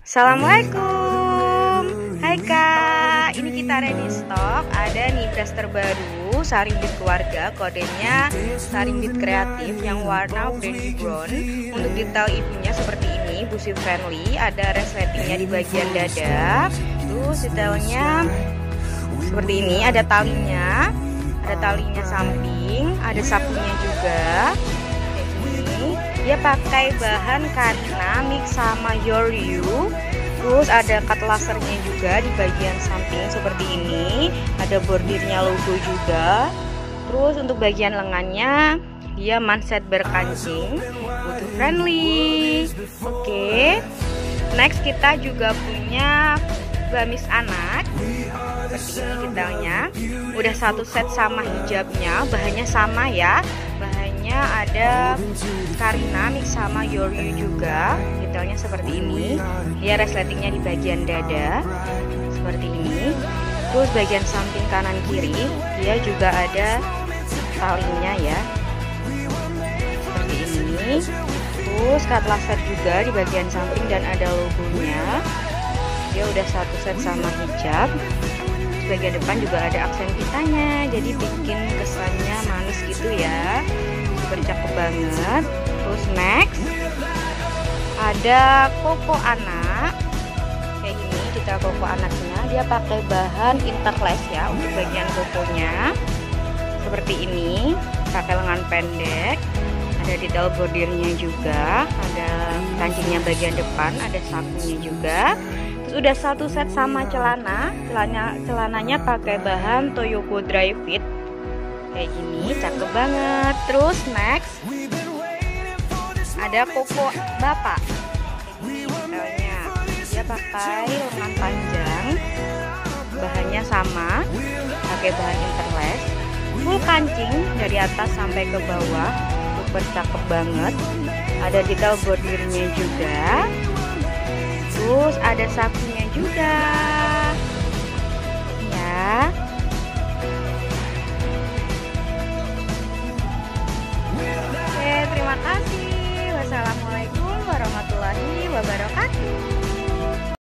Assalamualaikum. Hai Kak, ini kita ready stok. Ada nih dress terbaru Sarimbit keluarga, kodenya Sarimbit kreatif yang warna brandy brown. Untuk detail ibunya seperti ini, busi friendly. Ada resletingnya di bagian dada. Terus detailnya seperti ini, ada talinya samping, ada sapunya juga. Dia pakai bahan Karina mix sama Your You. Terus ada cut lasernya juga di bagian samping seperti ini. Ada bordirnya logo juga. Terus untuk bagian lengannya dia manset berkancing, butuh friendly. Oke. Next kita juga punya gamis anak. Seperti ini detailnya. Udah satu set sama hijabnya, bahannya sama ya. Bahannya ada Karina mix sama Your You juga. Detailnya seperti ini. Dia resletingnya di bagian dada seperti ini. Terus bagian samping kanan kiri dia juga ada talinya ya, seperti ini. Terus cut laser juga di bagian samping dan ada logonya. Dia udah satu set sama hijab. Bagian depan juga ada aksen pitanya, jadi bikin kesannya manis gitu ya, super cakep banget. Terus next ada koko anak kayak gini, detail koko anaknya dia pakai bahan interlace ya untuk bagian kokonya seperti ini, pakai lengan pendek, ada detail bordirnya juga, ada kancingnya bagian depan, ada sapunya juga. Udah satu set sama celananya pakai bahan Toyoko Dry Fit kayak gini, cakep banget. Terus next ada koko bapak kayak gini detailnya, dia pakai lengan panjang, bahannya sama, pakai bahan interlace, full kancing dari atas sampai ke bawah, super cakep banget. Ada detail bordirnya juga. Terus ada sapunya juga ya. Oke, terima kasih. Wassalamualaikum warahmatullahi wabarakatuh.